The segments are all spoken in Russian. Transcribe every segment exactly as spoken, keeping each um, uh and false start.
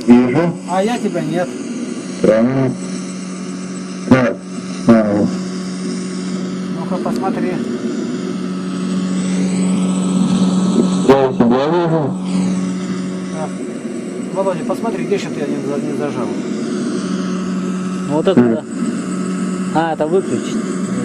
Вижу. А я тебя нет. Странно. Так. А, Ну-ка, посмотри. я тебя вижу. Так. Володя, посмотри, где что-то я не, за- не зажал. Ну, вот это, да. А, это выключить.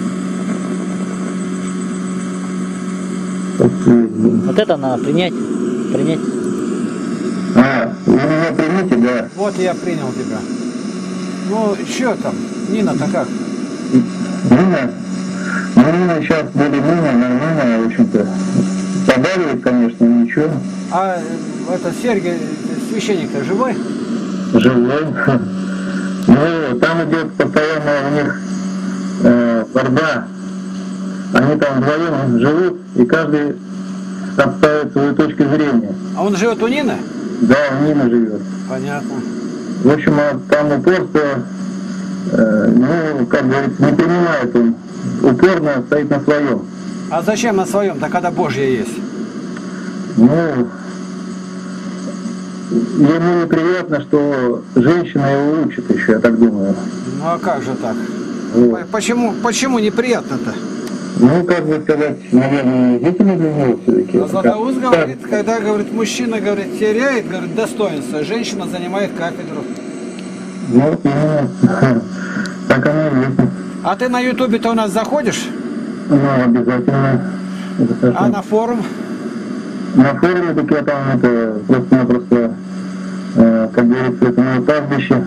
Вот это надо принять. Принять. А, вы меня примите, да? Вот я принял тебя. Ну, что там? Нина-то как? Нина? Ну, Нина сейчас более-менее нормальная, в общем-то. Побаливает, конечно, ничего. А э, это Сергей, священник-то живой? Живой. Ну, там идет постоянно у них э, борьба. Они там вдвоем живут, и каждый отставит свою точку зрения. А он живет у Нины? Да, у Нины живет. Понятно. В общем, а там упорство, э, ну, как говорится, не принимает он. Упорно стоит на своем. А зачем на своем-то, когда Божье есть? Ну, ему неприятно, что женщина его учит еще, я так думаю. Ну а как же так? Вот. Почему, почему неприятно-то? Ну, как бы сказать, наверное, унизительно для него все-таки. А Златоуст говорит, когда, говорит, мужчина, говорит, теряет, говорит, достоинство, женщина занимает кафедру. Вот именно. Так оно и есть. А ты на ютубе-то у нас заходишь? Ну, обязательно. А на форум? На форуме так я там это просто-напросто, э, как говорится, это мое пастбище.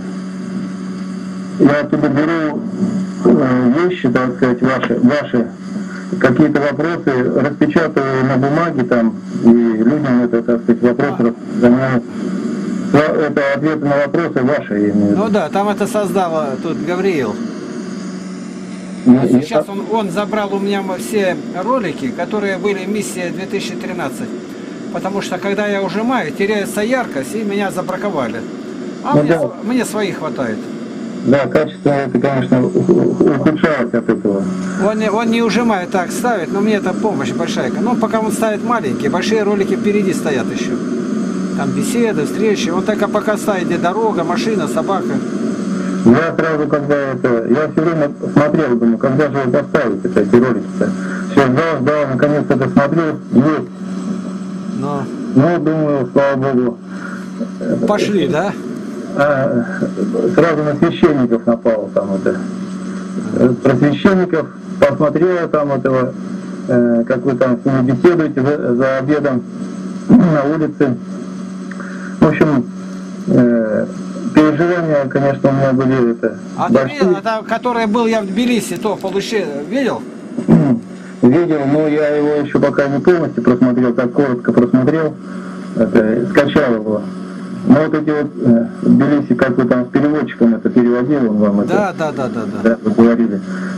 Я оттуда беру э, вещи, так сказать, ваши, ваши какие-то вопросы, распечатываю на бумаге там, и людям это, так сказать, вопросы разгоняю. Это ответы на вопросы ваши, я имею в виду. Ну да, там это создала тут Гавриил. Ну, А сейчас я... он, он забрал у меня все ролики, которые были миссия две тысячи тринадцать. Потому что когда я ужимаю, теряется яркость, и меня забраковали. А ну, мне, да. мне своих хватает. Да, качество это, конечно, ухудшалось от этого. Он не, он не ужимает, так ставит, но мне это помощь большая. Ну, пока он ставит маленькие, большие ролики впереди стоят еще. Там беседы, встречи. Он только пока ставит, где дорога, машина, собака. Я сразу, когда это... Я все время смотрел, думаю, когда же вы поставите эти ролики-то. Все, ждал, ждал, наконец-то досмотрел, есть. Но... Ну, думаю, слава Богу. Пошли, да? А, сразу на священников напал там это. Про священников посмотрела там этого, э, как вы там с ними беседуете за, за обедом на улице. В общем, э, переживания, конечно, у меня были это. А большие. ты видел, это, который был я в Тбилиси, то получил, видел? Видел, но я его еще пока не полностью просмотрел, так коротко просмотрел, это, скачал его. Но вот эти вот э, в Тбилиси, как вы там с переводчиком это переводил, он вам да, это... Да, да, да, да. Да, вы говорили.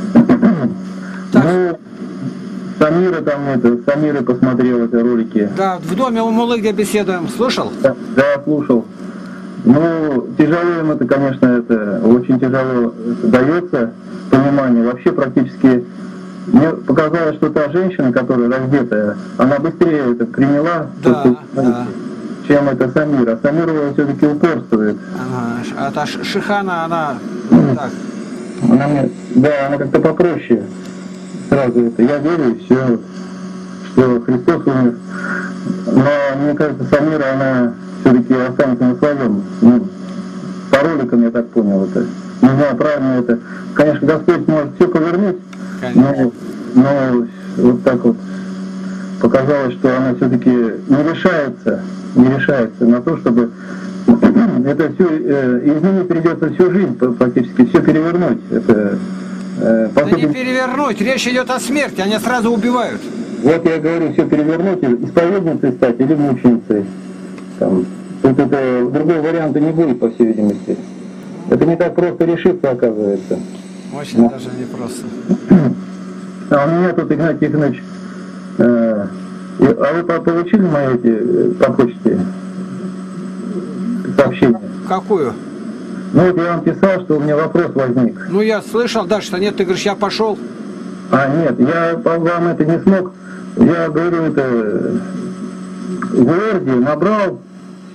Ну, Самира там это, Самира посмотрел эти ролики. Да, в доме у Мулы, где беседуем, слушал? Да, да, слушал. Ну, тяжело им это, конечно, это очень тяжело это дается, понимание. Вообще практически мне показалось, что та женщина, которая раздетая, она быстрее это приняла, да, то, да. чем это Самира. А Самира все-таки упорствует. Ага, а та Шихана, она так. Она мне, да, она как-то попроще. Сразу это, я верю, и все, что Христос умер. Но мне кажется, Самира, она все-таки останется на своем. Ну, по роликам я так понял это. Не знаю, правильно это. Конечно, Господь может все повернуть, но, но вот так вот показалось, что она все-таки не решается, не решается на то, чтобы это все, э, изменить придется всю жизнь практически, все перевернуть. Это, э, да сути, не перевернуть, речь идет о смерти, они сразу убивают. Вот я говорю, все перевернуть, исповедницей стать или мученицей. Там, тут это, другого варианта не будет, по всей видимости. Это не так просто решиться, оказывается. Очень да. Даже непросто. А у меня тут, Игнатий Тихонович, э, а вы получили мои эти по почте сообщения? Какую? Ну вот я вам писал, что у меня вопрос возник. Ну я слышал, да, что нет, ты говоришь, я пошел. А нет, я вам это не смог. Я говорю, это в Word набрал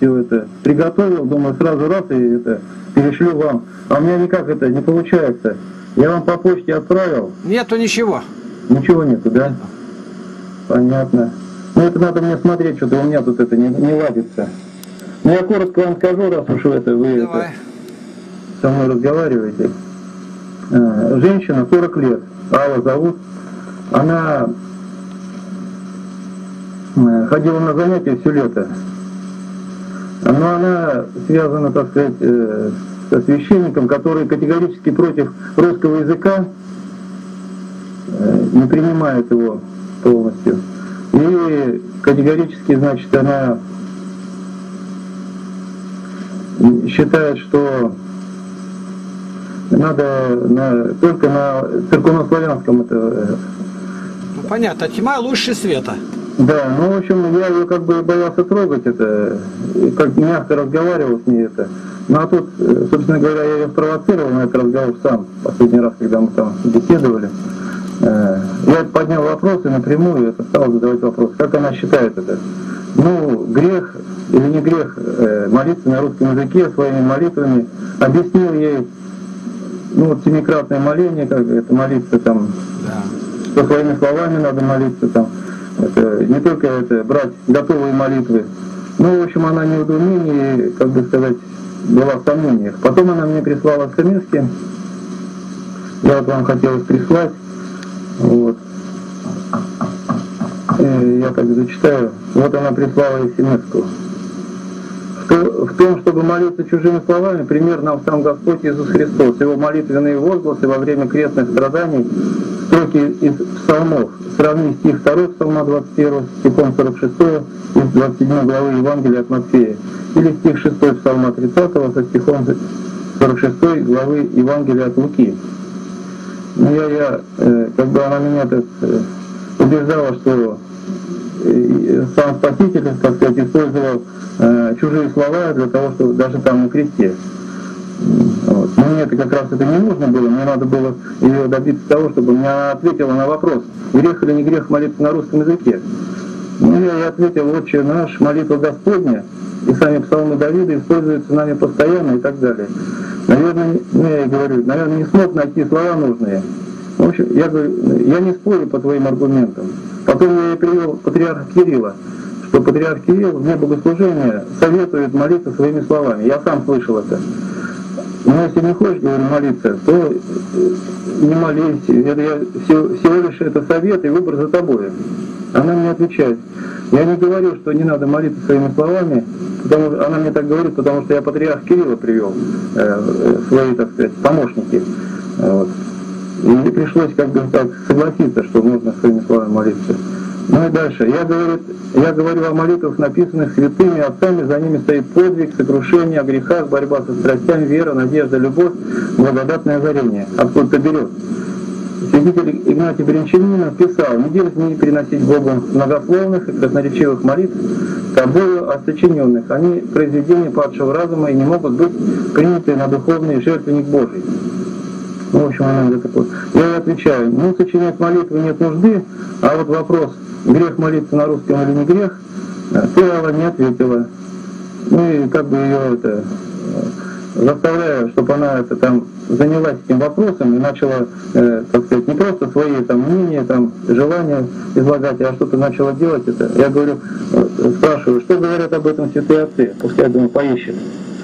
все это приготовил, думаю, сразу раз и это перешлю вам. А у меня никак это не получается. Я вам по почте отправил. Нету ничего. Ничего нету, да? Понятно. Ну это надо мне смотреть, что-то у меня тут это не, не ладится. Ну я коротко вам скажу, раз уж это вы это, со мной разговариваете. Женщина, сорок лет, Алла зовут. Она ходила на занятия все лето. Но она связана, так сказать, со священником, который категорически против русского языка, не принимает его полностью. И категорически, значит, она считает, что надо на, только на церковнославянском это... Ну понятно, тьма лучше света. Да, ну в общем, я ее как бы боялся трогать это, как мягко разговаривал с ней это. Ну а тут, собственно говоря, я ее спровоцировал на этот разговор сам, последний раз, когда мы там беседовали. Я поднял вопросы напрямую, это стал задавать вопрос, как она считает это. Ну, грех или не грех молиться на русском языке своими молитвами, объяснил ей, ну вот семикратное моление, как это молиться там, да. Что своими словами надо молиться там. Это, не только это брать готовые молитвы. Ну, в общем, она не в недоумении, как бы сказать, была в сомнениях. Потом она мне прислала смс-ки. Я вот вам хотел их прислать. Вот. И я так зачитаю. Вот она прислала смс-ку. В том, чтобы молиться чужими словами, пример нам сам Господь Иисус Христос. Его молитвенные возгласы во время крестных страданий, строки из псалмов. Сравни стих второй Псалма двадцать первого, стихом сорок шестого из двадцать седьмой главы Евангелия от Матфея. Или стих шестой Псалма тридцатого со стихом сорок шестой главы Евангелия от Луки. Ну, я, я, как бы она меня так убеждала, что сам Спаситель, так сказать, использовал э, чужие слова для того, чтобы даже там на кресте. Вот. Но мне это как раз это не нужно было, мне надо было ее добиться того, чтобы она ответила на вопрос, грех или не грех молиться на русском языке. Ну, я ей ответил, отче наш, молитва Господня, и сами псалмы Давида используются нами постоянно и так далее. Наверное, ну, я ей говорю, наверное, не смог найти слова нужные. В общем, я говорю, я не спорю по твоим аргументам. Потом я ей привел патриарха Кирилла, что патриарх Кирилл вне богослужения советует молиться своими словами. Я сам слышал это. Но если не хочешь, говорю, молиться, то не молись. Это я, всего, всего лишь это совет и выбор за тобой. Она мне отвечает. Я не говорю, что не надо молиться своими словами, потому что она мне так говорит, потому что я патриарх Кирилла привел, э, свои, так сказать, помощники. Вот. И мне пришлось как бы так согласиться, что можно своими словами молиться. Ну и дальше. Я говорю, я говорю о молитвах, написанных святыми отцами, за ними стоит подвиг, сокрушение о грехах, борьба со страстями, вера, надежда, любовь, благодатное озарение. Откуда-то берет. Святитель Игнатий Брянчанин писал: не дерзни переносить Богу многословных и красноречивых молитв, тобою осочиненных. Они произведения падшего разума и не могут быть приняты на духовный жертвенник Божий. Ну, в общем, она мне такой. Я ей отвечаю, ну, сочинять молитвы нет нужды, а вот вопрос, грех молиться на русском или не грех, ты, Алла, не ответила. Ну и как бы ее это заставляю, чтобы она это там занялась этим вопросом и начала, э, так сказать, не просто свои там мнения, там желания излагать, а что-то начала делать это. Я говорю, э, спрашиваю, что говорят об этом святые отцы? Пускай, думаю, поищет.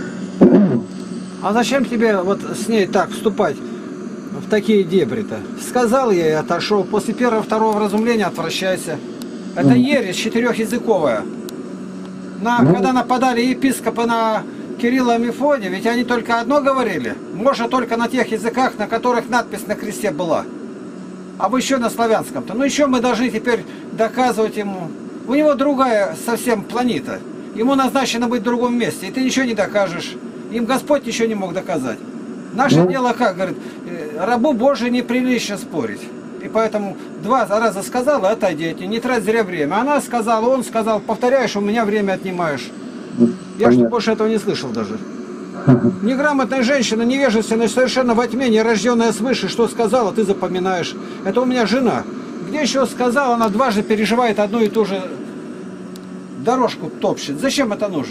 А зачем тебе вот с ней так вступать в такие дебри-то? Сказал я и отошел. После первого-второго вразумления отвращайся. Это ересь четырехязыковая. На, ну, когда нападали епископы на Кирилла и Мефодия, ведь они только одно говорили. Можно только на тех языках, на которых надпись на кресте была. А вы еще на славянском-то. Ну еще мы должны теперь доказывать ему. У него другая совсем планета. Ему назначено быть в другом месте. И ты ничего не докажешь. Им Господь ничего не мог доказать. Наше ну, дело, как говорит, рабу Божию неприлично спорить. И поэтому два раза сказала, отойдите, не трать зря время. Она сказала, он сказал, повторяешь, у меня время отнимаешь. Я что больше этого не слышал даже. Неграмотная женщина, невежественная, совершенно во тьме, нерожденная свыше, что сказала, ты запоминаешь. Это у меня жена. Где еще сказала, она дважды переживает одну и ту же дорожку топчет. Зачем это нужно?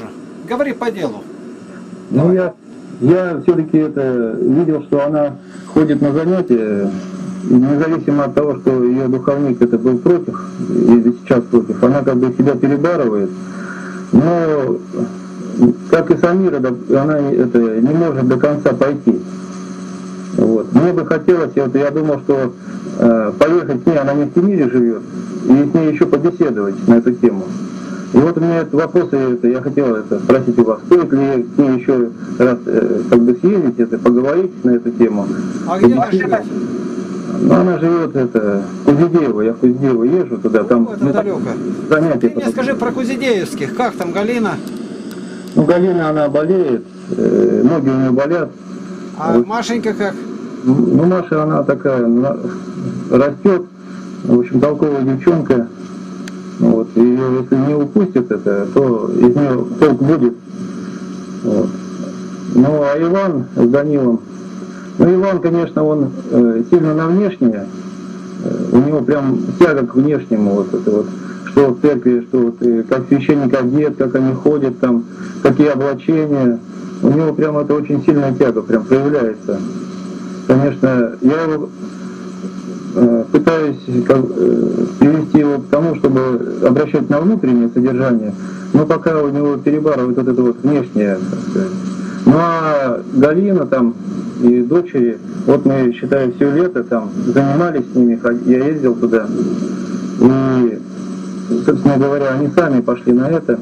Говори по делу. Ну, я, я все-таки это видел, что она ходит на занятия, и независимо от того, что ее духовник это был против, и сейчас против, она как бы себя перебарывает. Но, как и Самира, она это, не может до конца пойти. Вот. Мне бы хотелось, вот, я думал, что э, поехать с ней, она не в Кемере живет, и с ней еще побеседовать на эту тему. И вот у меня это вопросы, это, я хотел это, спросить у вас, стоит ли с ней еще раз э, как бы съездить, это, поговорить на эту тему. А где она живет? Ну, она живет, это, Кузидеево, я в Кузидеево езжу туда, там... О, это далеко. Занятия. Ты мне скажи про Кузидеевских, как там Галина? Ну, Галина, она болеет, э, ноги у нее болят. А вот. Машенька как? Ну, Маша, она такая, на, растет, в общем, толковая девчонка. Вот, и если не упустит это, то из нее толк будет. Вот. Ну, а Иван с Данилом, ну, Иван, конечно, он э, сильно на внешнее, э, у него прям тяга к внешнему, вот это вот, что в церкви, что вот, и как священник одет, как они ходят там, какие облачения, у него прям это очень сильная тяга, прям проявляется. Конечно, я его э, пытаюсь как, э, привести его к тому, чтобы обращать на внутреннее содержание, но пока у него перебарывает вот это вот внешнее, так сказать. Ну а Галина там и дочери, вот мы, считаю, все лето там занимались с ними, я ездил туда, и, собственно говоря, они сами пошли на это.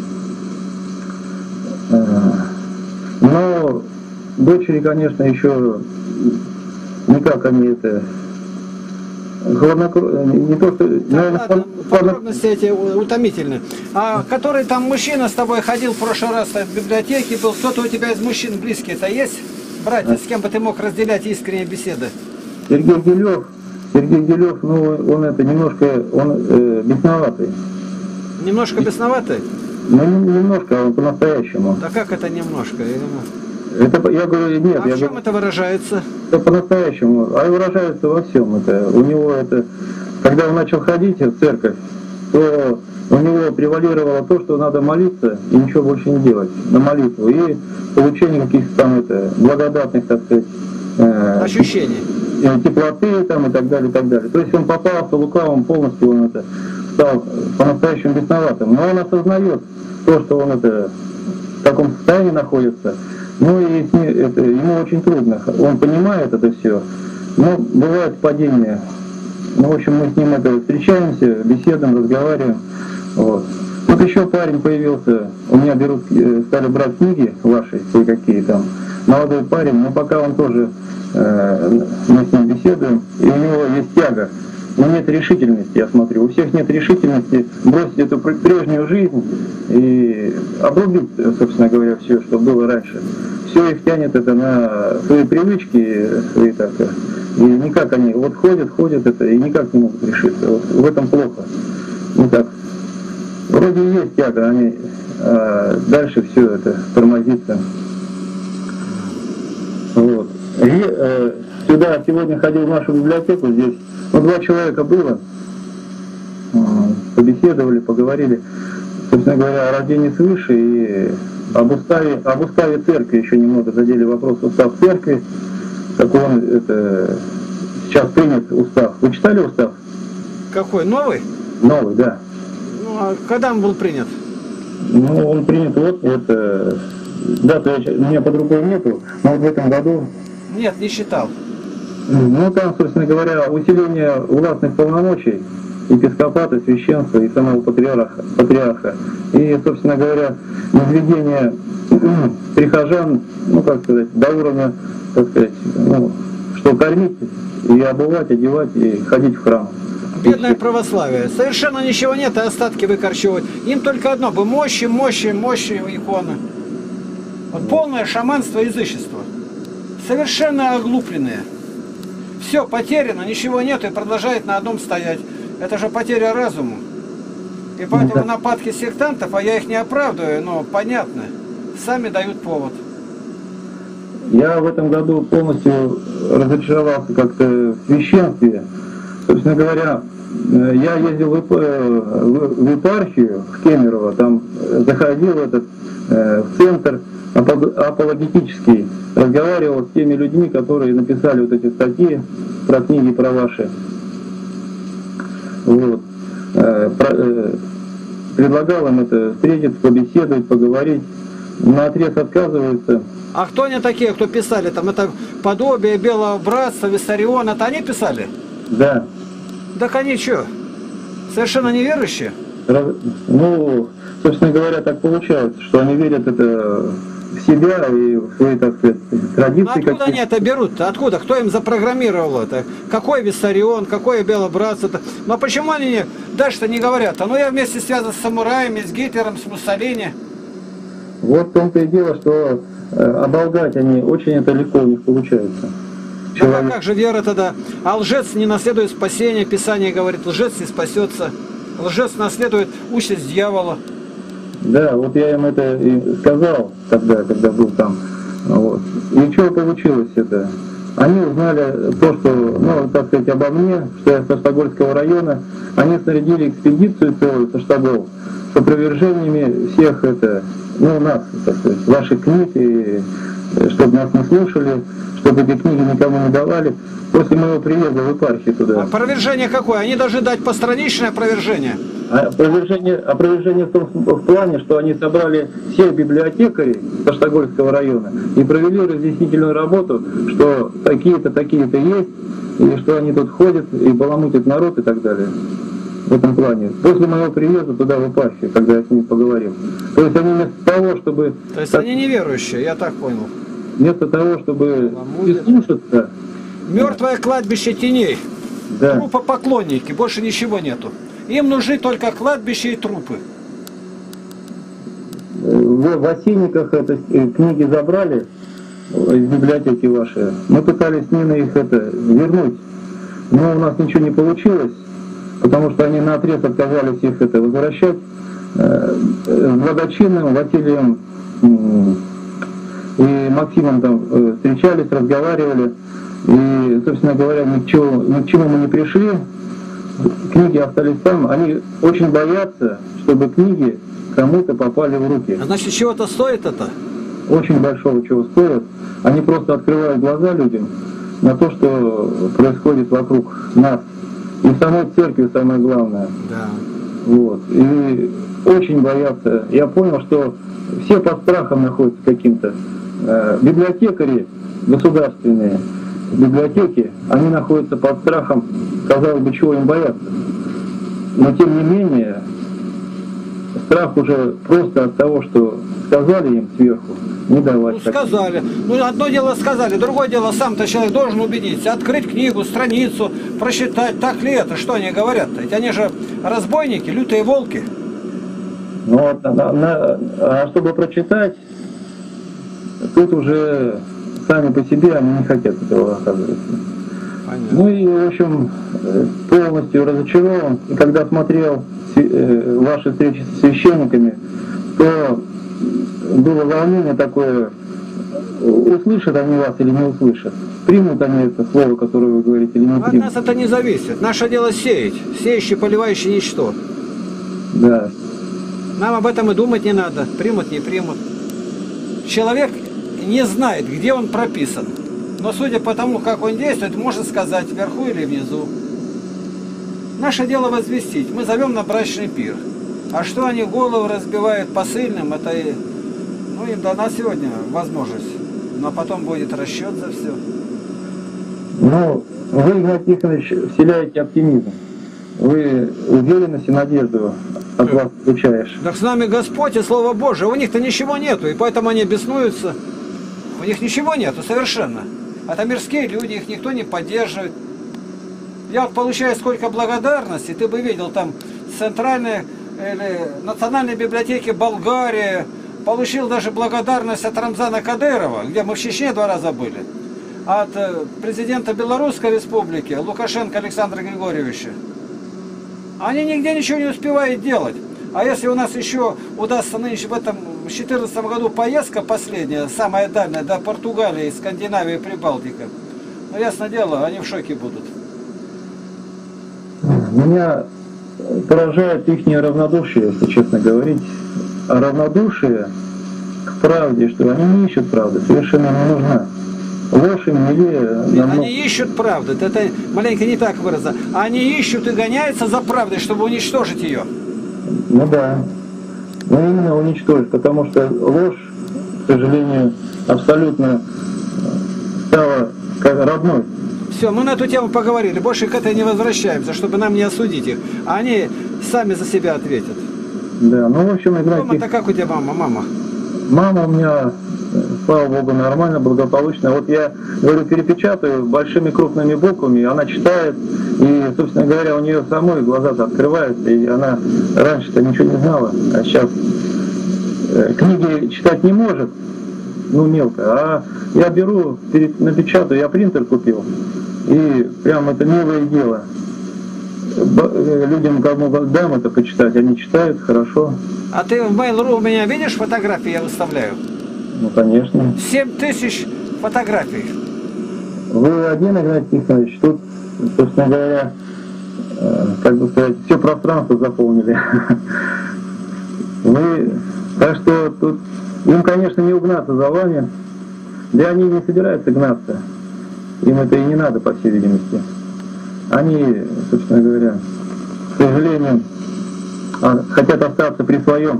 Но дочери, конечно, еще никак они это... Хладнокровно, не то, что... Наверное, Ладно, подробности эти утомительны. А который там мужчина с тобой ходил в прошлый раз в библиотеке был, кто-то у тебя из мужчин близкий, это есть? Братья, а? С кем бы ты мог разделять искренние беседы? Сергей Гилев. Сергей Гилев, ну, он это немножко, он э, бесноватый. Немножко бесноватый? Ну, немножко, он по-настоящему. Да как это немножко? Я думаю... Это, я говорю, нет. А я в чем говорю, это выражается? Это по-настоящему. А выражается во всем. Это. У него это, когда он начал ходить в церковь, то у него превалировало то, что надо молиться и ничего больше не делать на молитву. И получение каких-то там это, благодатных, так сказать, э, ощущений. Теплоты там и так далее, и так далее. То есть он попался лукавым, полностью он это стал по-настоящему бесноватым. Но он осознает то, что он это в таком состоянии находится. Ну и это, ему очень трудно, он понимает это все, но бывает падение. Ну, в общем, мы с ним это встречаемся, беседуем, разговариваем. Вот. Вот еще парень появился, у меня берут, стали брать книги ваши, кое-какие там, молодой парень, но пока он тоже, э, мы с ним беседуем, и у него есть тяга. Но нет решительности, я смотрю. У всех нет решительности бросить эту прежнюю жизнь и обрубить, собственно говоря, все, что было раньше. Все их тянет это на свои привычки, свои так. И никак они вот ходят, ходят это и никак не могут решиться. Вот в этом плохо. Ну так. Вроде и есть тяга, они а дальше все это тормозится. Вот. И э, сюда сегодня ходил в нашу библиотеку, здесь ну, два человека было, побеседовали, поговорили, собственно говоря, о рождении свыше и об уставе, об уставе церкви, еще немного задели вопрос устав церкви, как он это, сейчас принят устав. Вы читали устав? Какой, новый? Новый, да. Ну, а когда он был принят? Ну, он принят вот, это, дату у меня под рукой нету, но вот в этом году... Нет, не считал. Ну, там, собственно говоря, усиление властных полномочий епископата, священства и самого патриарха, патриарха. И, собственно говоря, возведение прихожан, ну, как сказать, до уровня, так сказать, ну, что кормить и обувать, одевать и ходить в храм. Бедное православие. Совершенно ничего нет, и остатки выкорчевывать. Им только одно бы мощи, мощи, мощи иконы. Вот полное шаманство и язычество. Совершенно оглупленные. Все потеряно, ничего нет и продолжает на одном стоять. Это же потеря разума. И поэтому да. Нападки сектантов, а я их не оправдываю, но понятно, сами дают повод. Я в этом году полностью разочаровался как-то в священстве. Собственно говоря, я ездил в епархию, в Кемерово, там заходил этот э, в центр апологетический, разговаривал с теми людьми, которые написали вот эти статьи про книги про ваши. Вот. Э, про, э, предлагал им это встретиться, побеседовать, поговорить. Наотрез отказываются. А кто они такие, кто писали там? Это подобие Белого Братства, Виссарион, это они писали? Да. Так они что, совершенно неверующие? Раз, ну, собственно говоря, так получается, что они верят это в себя и в свои, так сказать, традиции. Ну, откуда они это берут-то? Откуда? Кто им запрограммировал это? Какой Виссарион, какое Белое Братство? -то? Но почему они дальше-то не говорят? А ну я вместе связан с самураями, с Гитлером, с Муссолини. Вот в том-то и дело, что э, оболгать они очень это легко у них получается. Человек... Ну, а как же вера тогда? А лжец не наследует спасения, Писание говорит, лжец не спасется. Лжец наследует участь дьявола. Да, вот я им это и сказал тогда, когда был там. Вот. И что получилось это? Они узнали то, что, ну, так сказать, обо мне, что я с Таштагольского района. Они снарядили экспедицию целую со штабов с опровержениями всех это, ну, нас, так сказать, ваших книг, и чтобы нас не слушали, чтобы эти книги никому не давали. После моего приезда в епархию туда. Опровержение какое? Они должны дать постраничное опровержение. Опровержение, опровержение в том в плане, что они собрали всех библиотекарей Таштагольского района и провели разъяснительную работу, что такие-то, такие-то есть, и что они тут ходят и баламутят народ и так далее. В этом плане. После моего приезда туда в епархию, когда я с ними поговорил. То есть они вместо того, чтобы... То есть они неверующие, я так понял. Вместо того, чтобы прислушаться... Мертвое кладбище теней. Да. Трупопоклонники, больше ничего нету. Им нужны только кладбища и трупы. В, в осенниках это, книги забрали из библиотеки ваши. Мы пытались с Ниной их это вернуть. Но у нас ничего не получилось, потому что они наотрез отказались их это возвращать. С благочинным Василием и Максимом там встречались, разговаривали. И, собственно говоря, ни к чему, ни к чему мы не пришли. Книги остались там. Они очень боятся, чтобы книги кому-то попали в руки. А значит, чего-то стоит это? Очень большого чего стоит. Они просто открывают глаза людям на то, что происходит вокруг нас. И в самой церкви самое главное. Да. Вот. И очень боятся. Я понял, что все под страхом находятся каким-то. Библиотекари государственные, библиотеки, они находятся под страхом, казалось бы, чего им бояться. Но тем не менее, страх уже просто от того, что сказали им сверху, не давать. Ну, сказали. Ну, одно дело сказали, другое дело, сам-то человек должен убедиться, открыть книгу, страницу, просчитать, так ли это, что они говорят-то. Ведь они же разбойники, лютые волки. Ну, вот, на, на, а чтобы прочитать, тут уже сами по себе они не хотят этого, оказывается. Понятно. Ну и, в общем, полностью разочарован. И когда смотрел ваши встречи с священниками, то было волнение такое, услышат они вас или не услышат. Примут они это слово, которое вы говорите, или не примут. От нас это не зависит. Наше дело сеять. Сеющий, поливающий ничто. Да. Нам об этом и думать не надо. Примут, не примут. Человек не знает, где он прописан. Но судя по тому, как он действует, может сказать, вверху или внизу. Наше дело возвестить. Мы зовем на брачный пир. А что они головы разбивают посыльным, это и, ну, им дана сегодня возможность. Но потом будет расчет за все. Ну, вы, Игнатий Тихонович, вселяете оптимизм. Вы уверенность и надежду от вас получаешь. Так с нами Господь и Слово Божие. У них-то ничего нету, и поэтому они беснуются. У них ничего нету совершенно. Это мирские люди, их никто не поддерживает. Я вот получаю сколько благодарности, ты бы видел там центральной или национальной библиотеки Болгарии, получил даже благодарность от Рамзана Кадырова, где мы в Чечне два раза были, от президента Белорусской республики Лукашенко Александра Григорьевича. Они нигде ничего не успевают делать. А если у нас еще удастся нынче в этом в две тысячи четырнадцатом году поездка последняя, самая дальняя, до Португалии, Скандинавии, Прибалтика, ну, ясно дело, они в шоке будут. Меня поражает их равнодушие, если честно говорить. А равнодушие в правде, что они не ищут правды, совершенно не нужна. Ложь им не намного... Они ищут правду, это маленько не так выразно. Они ищут и гоняются за правдой, чтобы уничтожить ее. Ну да, ну именно уничтожить, потому что ложь, к сожалению, абсолютно стала как родной. Все, мы на эту тему поговорили, больше к этой не возвращаемся, чтобы нам не осудить их. А они сами за себя ответят. Да, ну в общем, играть... Дома-то как у тебя мама, мама? Мама у меня, слава богу, нормально, благополучно. Вот я, говорю, перепечатаю большими крупными буквами, она читает, и, собственно говоря, у нее самой глаза-то открываются, и она раньше-то ничего не знала, а сейчас э, книги читать не может, ну мелко, а я беру, перед, напечатаю, я принтер купил, и прям это милое дело. Людям, кому дам это почитать, они читают хорошо. А ты в Mail.ru у меня видишь фотографии, я выставляю? Ну, конечно. семь тысяч фотографий. Вы один, Игнатий Тихонович, тут, собственно говоря, как бы сказать, все пространство заполнили. Вы, так что тут, им, конечно, не угнаться за вами, да они не собираются гнаться. Им это и не надо, по всей видимости. Они, собственно говоря, к сожалению, хотят остаться при своем.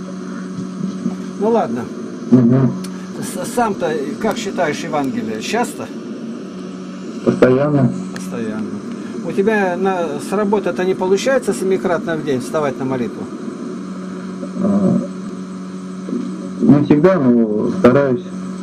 Ну ладно. Угу. Сам-то как считаешь Евангелие? Часто? Постоянно. Постоянно. У тебя на, с работы это не получается семикратно в день вставать на молитву? А, не всегда, но стараюсь.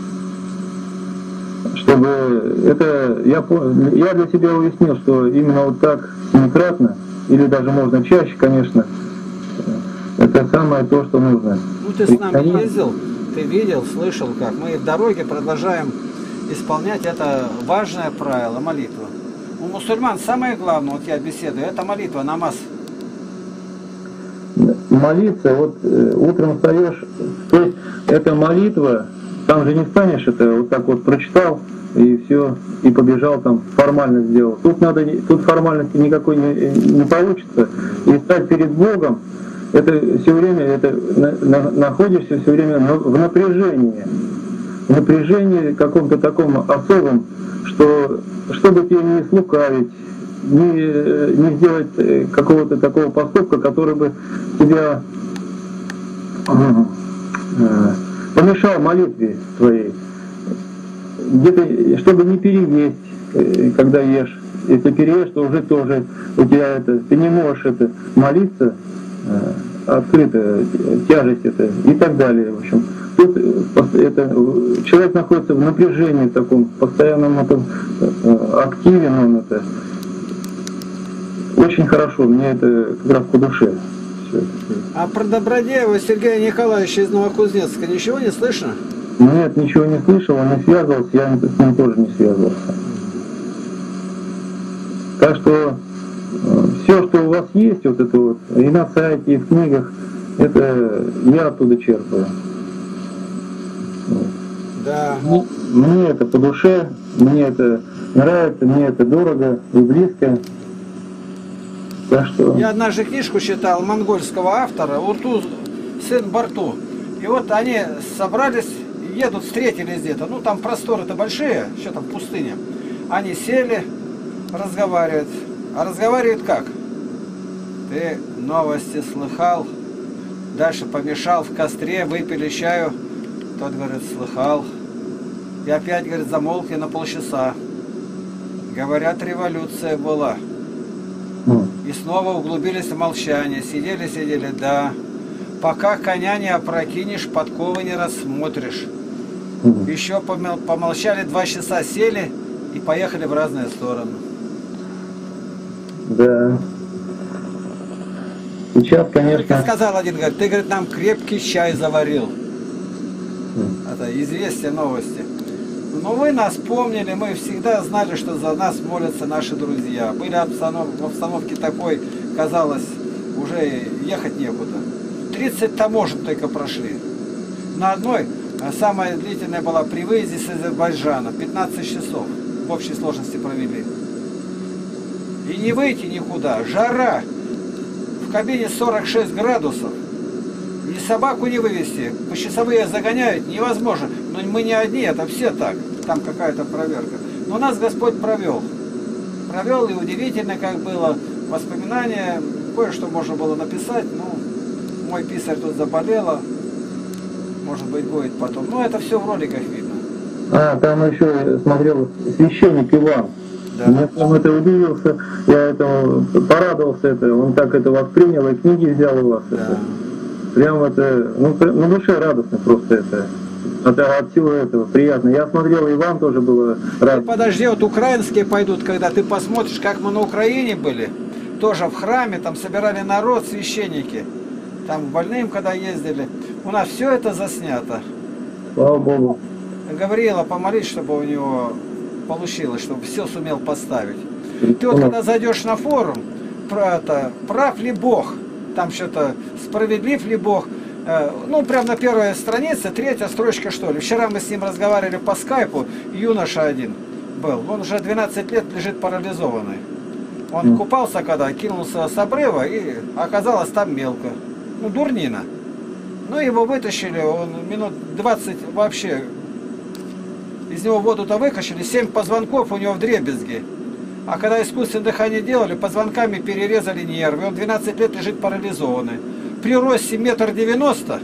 Чтобы это, я, я для себя уяснил, что именно вот так семикратно, или даже можно чаще, конечно, это самое то, что нужно. Ну ты с нами ездил, ты видел, слышал, как мы в дороге продолжаем исполнять это важное правило, молитву. У мусульман самое главное, вот я беседую, это молитва, намаз. Молиться, вот э, утром встаешь, то есть это молитва, там же не встанешь, это вот так вот прочитал, и все, и побежал там, формально сделал. Тут надо, тут формальности никакой не, не получится. И стать перед Богом, это все время, это на, на, находишься все время в напряжении. В напряжении каком-то таком особом, что чтобы тебе не слукавить, не, не сделать какого-то такого поступка, который бы тебя помешал молитве твоей. Где-то, чтобы не переесть, когда ешь. Если переешь, то уже тоже у тебя это, ты не можешь это молиться открыто, тяжесть это и так далее. В общем, тут это, человек находится в напряжении, в таком постоянном этом, активе, он это очень хорошо, мне это как раз по душе. А про Добродеева Сергея Николаевича из Новокузнецка ничего не слышно? Нет, ничего не слышал, он не связывался, я с ним тоже не связывался. Так что все, что у вас есть, вот это вот, и на сайте, и в книгах, это я оттуда черпаю. Да. Мне это по душе, мне это нравится, мне это дорого и близко. Так что... Я однажды книжку читал монгольского автора Урту, сын Барту. И вот они собрались, едут, встретились где-то. Ну там просторы-то большие, что там пустыня. Они сели, разговаривают. А разговаривают как? Ты новости слыхал? Дальше помешал в костре, выпили чаю. Тот говорит, слыхал. И опять, говорит, замолкли на полчаса. Говорят, революция была. И снова углубились в молчание. Сидели, сидели, да. Пока коня не опрокинешь, подковы не рассмотришь. Еще помолчали, два часа сели и поехали в разные стороны. Да. Сейчас, конечно... Только сказал один, говорит, ты, говорит, нам крепкий чай заварил. Это известие, новости. Но вы нас помнили, мы всегда знали, что за нас молятся наши друзья. Были обстанов... в обстановке такой, казалось, уже ехать некуда. тридцать таможен только прошли. На одной, самая длительная была при выезде с Азербайджана, пятнадцать часов в общей сложности провели. И не выйти никуда, жара. В кабине сорок шесть градусов. ни собаку не вывести. Часовые загоняют, невозможно. Но мы не одни, это все так. Там какая-то проверка. Но нас Господь провел. Провел, и удивительно, как было воспоминания. Кое-что можно было написать. Ну, мой писарь тут заболела. Может быть, будет потом. Но это все в роликах видно. А, там еще смотрел священник Иван. Да. Я прям это удивился, я этому порадовался, это, он так это воспринял, и книги взял у вас. Да. Это. Прям это, ну, на душе радостно просто это. От, от всего этого приятно. Я смотрел, Иван тоже было рад. Подожди, вот украинские пойдут, когда ты посмотришь, как мы на Украине были. Тоже в храме, там собирали народ, священники. Там больным, когда ездили. У нас все это заснято. Слава Богу. Гавриила помолись, чтобы у него получилось, чтобы все сумел поставить. Ты вот когда зайдешь на форум, про это, прав ли Бог, там что-то справедлив ли Бог, э, ну прям на первой странице, третья строчка что ли. Вчера мы с ним разговаривали по скайпу, юноша один был, он уже двенадцать лет лежит парализованный. Он mm. купался когда, кинулся с обрыва и оказалось там мелко. Ну дурнина. Ну его вытащили, он минут двадцать вообще... Из него воду-то выкачали, семь позвонков у него вдребезги. А когда искусственное дыхание делали, позвонками перерезали нервы. Он двенадцать лет лежит парализованный. При росте метр девяносто,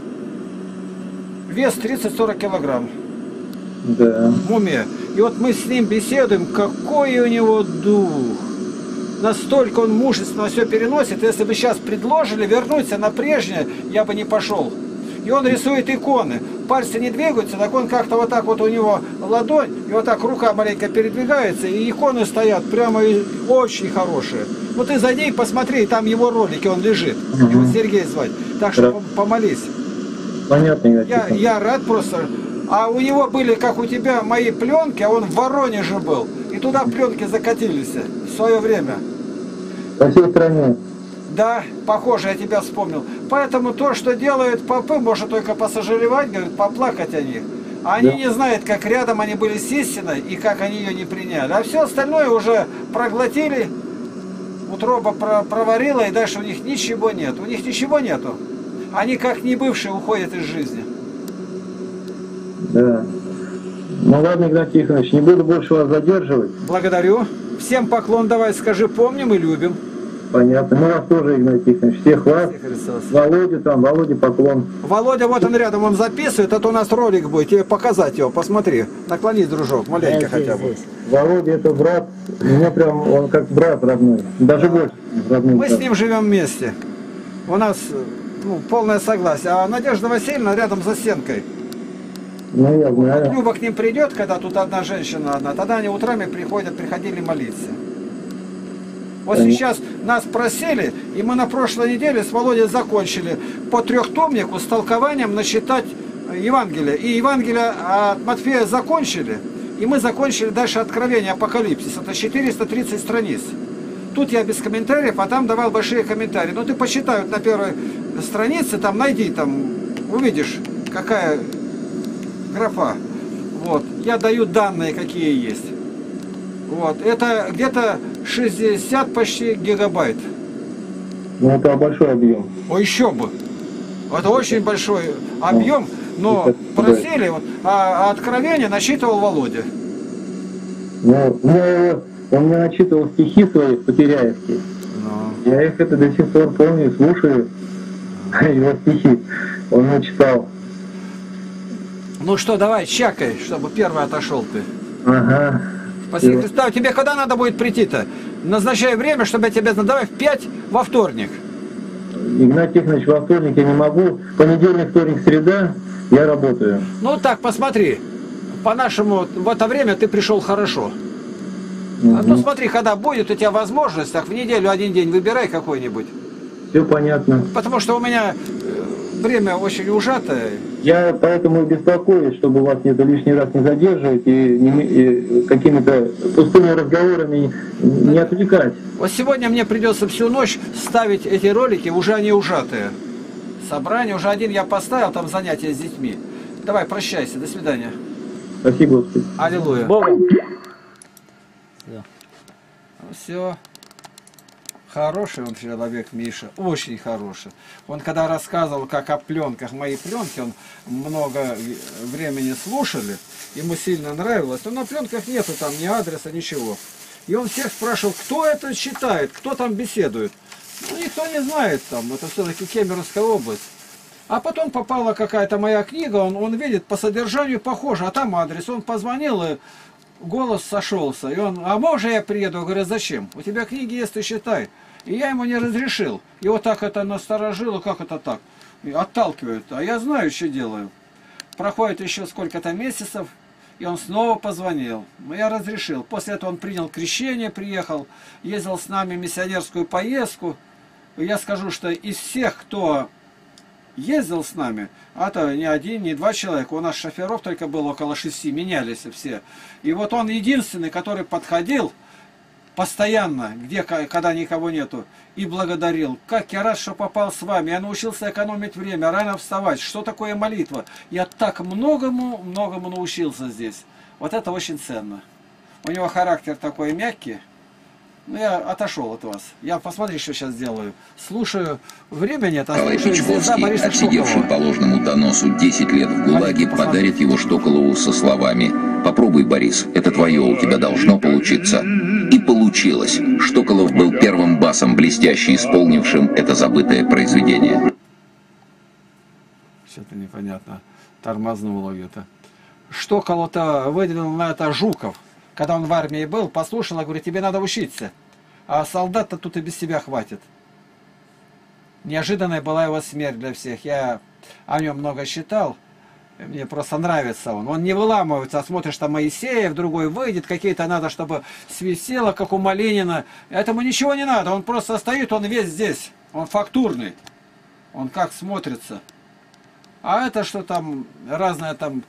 вес тридцать-сорок килограмм. Да. В уме. И вот мы с ним беседуем, какой у него дух. Настолько он мужественно все переносит. Если бы сейчас предложили вернуться на прежнее, я бы не пошел. И он рисует иконы. Пальцы не двигаются, так он как-то вот так вот у него ладонь, и вот так рука маленько передвигается, и иконы стоят прямо очень хорошие. Ну ты зайди и посмотри, там его ролики, он лежит. Угу. Его Сергей звать. Так что да. Помолись. Понятно. Я, я рад просто. А у него были, как у тебя, мои пленки, а он в Воронеже был. И туда пленки закатились в свое время. По всей стране. Да, похоже, я тебя вспомнил. Поэтому то, что делают попы, может только посожалевать, говорит, поплакать о них. А они да. не знают, как рядом они были с истиной и как они ее не приняли. А все остальное уже проглотили, утроба проварила, и дальше у них ничего нет. У них ничего нету. Они как не бывшие уходят из жизни. Да. Ну ладно, Игнатий Тихонович, не буду больше вас задерживать. Благодарю. Всем поклон давай, скажи, помним и любим. Понятно. Мы вас тоже, Игнатий Тихонович. Всех вас. Володя там, Володя поклон. Володя, вот он рядом, он записывает. Это у нас ролик будет. Тебе показать его. Посмотри. Наклонись, дружок. Маленько хотя бы. Володя это брат. У меня прям он как брат родной. Даже да. больше родной. Мы брат. С ним живем вместе. У нас ну, полное согласие. А Надежда Васильевна рядом за стенкой. Ну, я знаю. Вот Люба к ним придет, когда тут одна женщина одна. Тогда они утрами приходят, приходили молиться. Вот сейчас нас просили, и мы на прошлой неделе с Володей закончили по трехтомнику с толкованием насчитать Евангелие. И Евангелие от Матфея закончили, и мы закончили дальше Откровение, Апокалипсис. Это четыреста тридцать страниц. Тут я без комментариев, а там давал большие комментарии. Ну ты посчитай, вот на первой странице, там найди, там увидишь, какая графа. Вот. Я даю данные, какие есть. Вот. Это где-то шестьдесят почти гигабайт. Ну это большой объем. О, еще бы. Это очень большой объем, но просили, вот, а, а откровение насчитывал Володя. Ну, ну, он мне начитывал стихи свои потеряевские. Но. Я их это до сих пор помню, слушаю его стихи. Он мне читал. Ну что, давай, чакай, чтобы первый отошел ты. Ага. Спасибо, Христа. Тебе когда надо будет прийти-то? Назначай время, чтобы я тебе... Давай в пять во вторник. Игнатий Тихонович, во вторник я не могу. Понедельник, вторник, среда я работаю. Ну так, посмотри. По-нашему, в это время ты пришел хорошо. Угу. Ну смотри, когда будет у тебя возможность, так в неделю один день выбирай какой-нибудь. Все понятно. Потому что у меня время очень ужатое. Я поэтому и беспокоюсь, чтобы вас не лишний раз не задерживать и, и какими-то пустыми разговорами не отвлекать. Вот сегодня мне придется всю ночь ставить эти ролики, уже они ужатые. Собрание, уже один я поставил, там занятия с детьми. Давай, прощайся, до свидания. Спасибо, Господи. Аллилуйя. Богу. Все. Хороший он человек, Миша, очень хороший. Он когда рассказывал, как о пленках, мои пленки, он много времени слушали, ему сильно нравилось, но на пленках нету там ни адреса, ничего. И он всех спрашивал, кто это читает, кто там беседует. Ну, никто не знает там, это все-таки Кемеровская область. А потом попала какая-то моя книга, он, он видит, по содержанию похоже, а там адрес. Он позвонил, и голос сошелся. И он, а можно я приеду? Я говорю, зачем? У тебя книги есть, ты считай. И я ему не разрешил. И вот так это насторожило, как это так? И отталкивают. А я знаю, что делаю. Проходит еще сколько-то месяцев, и он снова позвонил. Я разрешил. После этого он принял крещение, приехал, ездил с нами в миссионерскую поездку. И я скажу, что из всех, кто ездил с нами, а то не один, не два человека, у нас шоферов только было около шести, менялись все. И вот он единственный, который подходил постоянно, где, когда никого нету, и благодарил. Как я рад, что попал с вами. Я научился экономить время, рано вставать. Что такое молитва? Я так многому, многому научился здесь. Вот это очень ценно. У него характер такой мягкий. Ну, я отошел от вас. Я посмотри, что сейчас делаю. Слушаю. Времени нет, а слушаю звезда Бориса отсидевший Штоколова. по ложному доносу десять лет в ГУЛАГе, подарит его Штоколову со словами: «Попробуй, Борис, это твое, у тебя должно получиться». И получилось. Штоколов был первым басом, блестяще исполнившим это забытое произведение. Что-то непонятно. Тормознуло где-то. Штоколов-то выдвинул на это Жуков. Когда он в армии был, послушал, я говорю, тебе надо учиться. А солдат-то тут и без тебя хватит. Неожиданная была его смерть для всех. Я о нем много читал. Мне просто нравится он. Он не выламывается, а смотришь, там Моисеев, другой выйдет, какие-то надо, чтобы свисело, как у Малинина. Этому ничего не надо. Он просто стоит, он весь здесь. Он фактурный. Он как смотрится. А это что там, разное там...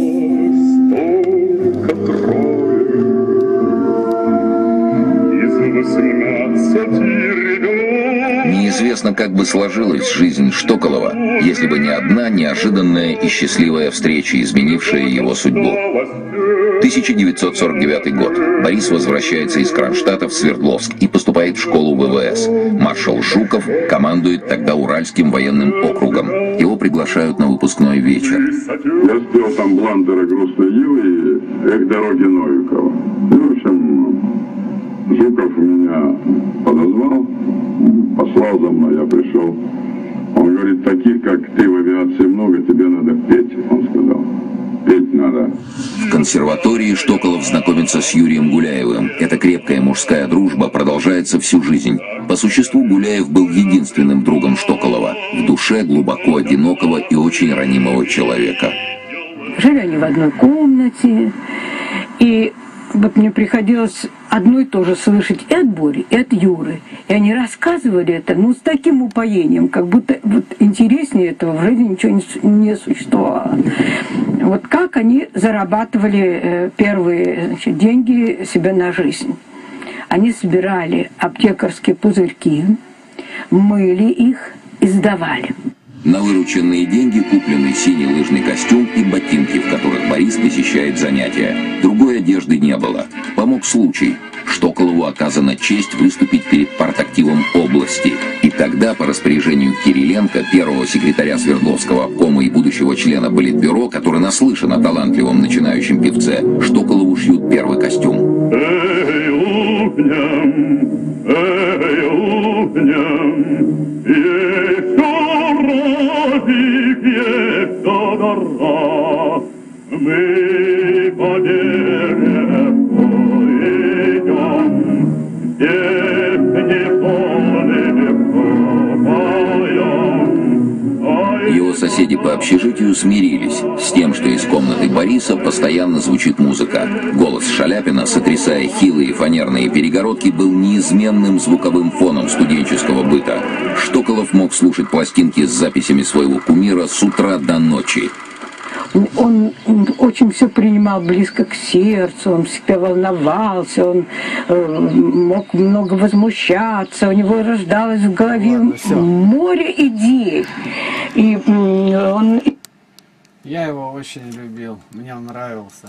Неизвестно, как бы сложилась жизнь Штоколова, если бы не одна неожиданная и счастливая встреча, изменившая его судьбу. тысяча девятьсот сорок девятый год. Борис возвращается из Кронштадта в Свердловск и поступает в школу ВВС. Маршал Жуков командует тогда Уральским военным округом. Его приглашают на выпускной вечер. Я спел там Бландера «Грустной Юлии» и «Эх, дороги Новикова». Ну, в общем, Жуков меня подозвал, послал за мной, я пришел. Он говорит, таких, как ты в авиации много, тебе надо петь, он сказал. Петь надо. В консерватории Штоколов знакомится с Юрием Гуляевым. Эта крепкая мужская дружба продолжается всю жизнь. По существу Гуляев был единственным другом Штоколова. В душе глубоко одинокого и очень ранимого человека. Жили они в одной комнате, и вот мне приходилось одно и то же слышать и от Бори, и от Юры. И они рассказывали это, ну, с таким упоением, как будто вот интереснее этого в жизни ничего не, не существовало. Вот как они зарабатывали э, первые, значит, деньги себе на жизнь. Они собирали аптекарские пузырьки, мыли их и сдавали. На вырученные деньги куплены синий лыжный костюм и ботинки, в которых Борис посещает занятия. Другой одежды не было. Помог случай. Штоколову оказана честь выступить перед партактивом области. И тогда, по распоряжению Кириленко, первого секретаря Свердловского обкома и будущего члена Политбюро, который наслышан о талантливом начинающем певце, Штоколову шьют первый костюм. Эй, лупням, эй, лупням, ей коровик, ей дорога, мы по дереву идем, здесь не поем. Его соседи по общежитию смирились с тем, что из комнаты Бориса постоянно звучит музыка. Голос Шаляпина, сотрясая хилые фанерные перегородки, был неизменным звуковым фоном студенческого быта. Штоколов мог слушать пластинки с записями своего кумира с утра до ночи. Он очень все принимал близко к сердцу, он всегда волновался, он э, мог много возмущаться, у него рождалось в голове Ладно, море идей. И э, он... Я его очень любил, мне он нравился.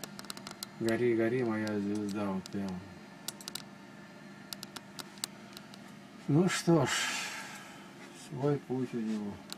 Гори, гори, моя звезда, вот пел. Ну что ж, свой путь у него.